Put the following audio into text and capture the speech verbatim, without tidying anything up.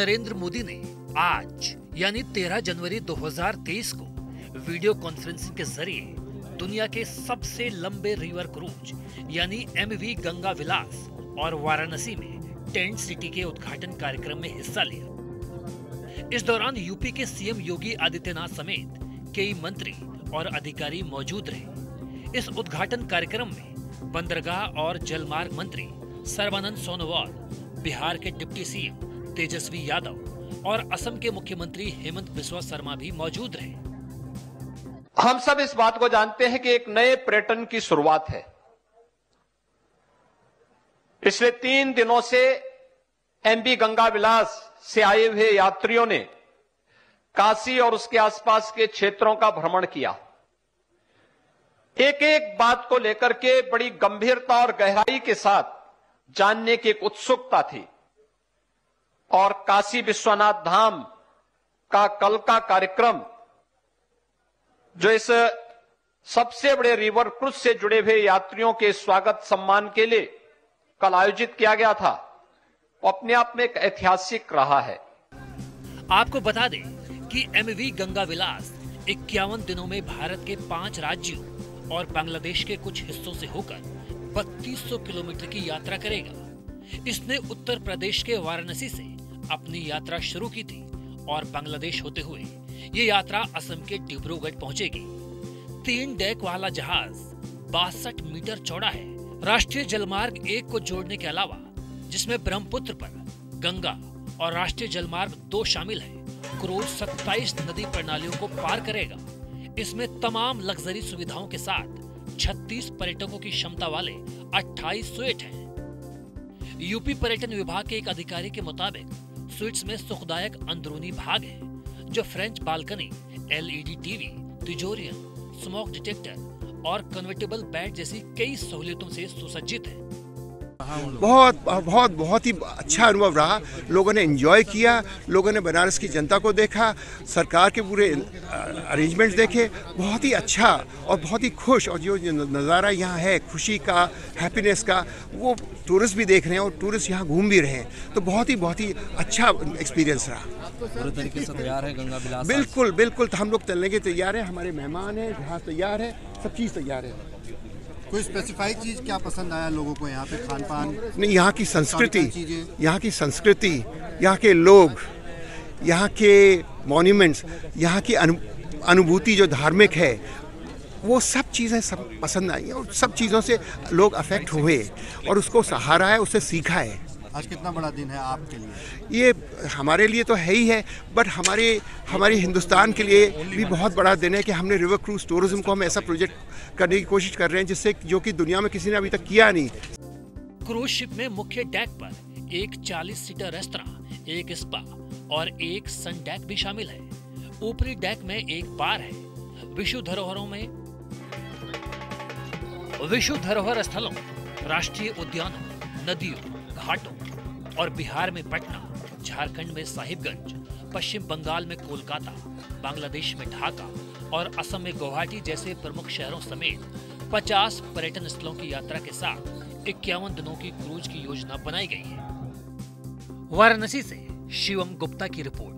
नरेंद्र मोदी ने आज यानी तेरह जनवरी दो हज़ार तेईस को वीडियो कॉन्फ्रेंसिंग के जरिए दुनिया के सबसे लंबे रिवर क्रूज यानी एमवी गंगा विलास और वाराणसी में टेंट सिटी के उद्घाटन कार्यक्रम में हिस्सा लिया। इस दौरान यूपी के सीएम योगी आदित्यनाथ समेत कई मंत्री और अधिकारी मौजूद रहे। इस उद्घाटन कार्यक्रम में बंदरगाह और जलमार्ग मंत्री सर्बानंद सोनोवाल, बिहार के डिप्टी सीएम तेजस्वी यादव और असम के मुख्यमंत्री हेमंत बिस्वा शर्मा भी मौजूद रहे। हम सब इस बात को जानते हैं कि एक नए पर्यटन की शुरुआत है। पिछले तीन दिनों से एमवी गंगा विलास से आए हुए यात्रियों ने काशी और उसके आसपास के क्षेत्रों का भ्रमण किया। एक एक बात को लेकर के बड़ी गंभीरता और गहराई के साथ जानने की एक उत्सुकता थी और काशी विश्वनाथ धाम का कल का कार्यक्रम, जो इस सबसे बड़े रिवर क्रूज से जुड़े हुए यात्रियों के स्वागत सम्मान के लिए कल आयोजित किया गया था, वो अपने आप में एक ऐतिहासिक रहा है। आपको बता दें कि एमवी गंगा विलास इक्यावन दिनों में भारत के पांच राज्यों और बांग्लादेश के कुछ हिस्सों से होकर बत्तीस सौ किलोमीटर की यात्रा करेगा। इसने उत्तर प्रदेश के वाराणसी से अपनी यात्रा शुरू की थी और बांग्लादेश होते हुए ये यात्रा असम के डिब्रूगढ़ पहुंचेगी। तीन डेक वाला जहाज बासठ मीटर चौड़ा है। राष्ट्रीय जलमार्ग एक को जोड़ने के अलावा, जिसमें ब्रह्मपुत्र पर गंगा और राष्ट्रीय जलमार्ग दो शामिल है, क्रूज सत्ताईस नदी प्रणालियों को पार करेगा। इसमें तमाम लग्जरी सुविधाओं के साथ छत्तीस पर्यटकों की क्षमता वाले अट्ठाईस स्वीट हैं। यूपी पर्यटन विभाग के एक अधिकारी के मुताबिक स्वीट्स में सुखदायक अंदरूनी भाग है, जो फ्रेंच बालकनी, एलईडी टीवी, तिजोरियां, स्मोक डिटेक्टर और कन्वर्टेबल बेड जैसी कई सहूलियतों से सुसज्जित है। बहुत बहुत बहुत ही अच्छा अनुभव रहा। लोगों ने एंजॉय किया, लोगों ने बनारस की जनता को देखा, सरकार के पूरे अरेंजमेंट्स देखे। बहुत ही अच्छा और बहुत ही खुश, और जो नज़ारा यहाँ है खुशी का, हैप्पीनेस का, वो टूरिस्ट भी देख रहे हैं और टूरिस्ट यहाँ घूम भी रहे हैं। तो बहुत ही बहुत ही अच्छा एक्सपीरियंस रहा। पूरे तरीके से तैयार है गंगा विलास? बिल्कुल बिल्कुल, तो हम लोग चलने के तैयार हैं, हमारे मेहमान हैं, जहाज तैयार है, सब चीज़ तैयार है। कोई स्पेसिफाइड चीज क्या पसंद आया लोगों को यहाँ पे? खान पान? नहीं, यहाँ की संस्कृति, यहाँ की संस्कृति, यहाँ के लोग, यहाँ के मॉन्यूमेंट्स, यहाँ की अनु, अनुभूति जो धार्मिक है, वो सब चीज़ें सब पसंद आई हैं और सब चीज़ों से लोग अफेक्ट हुए और उसको सहारा है, उससे सीखा है। आज कितना बड़ा दिन है आपके लिए? ये हमारे लिए तो है ही है, बट हमारे हमारे हिंदुस्तान के लिए भी बहुत बड़ा दिन है कि हमने रिवर क्रूज टूरिज्म को हम ऐसा प्रोजेक्ट करने की कोशिश कर रहे हैं जिससे जो कि दुनिया में किसी ने अभी तक किया नहीं। क्रूज शिप में मुख्य डेक पर एक चालीस सीटर रेस्तरां, एक स्पा और एक सन डेक भी शामिल है। ऊपरी डेक में एक बार है। विश्व धरोहरों में विश्व धरोहर स्थलों, राष्ट्रीय उद्यानों, नदियों, घाटों और बिहार में पटना, झारखंड में साहिबगंज, पश्चिम बंगाल में कोलकाता, बांग्लादेश में ढाका और असम में गुवाहाटी जैसे प्रमुख शहरों समेत पचास पर्यटन स्थलों की यात्रा के साथ इक्यावन दिनों की क्रूज की योजना बनाई गई है। वाराणसी से शिवम गुप्ता की रिपोर्ट।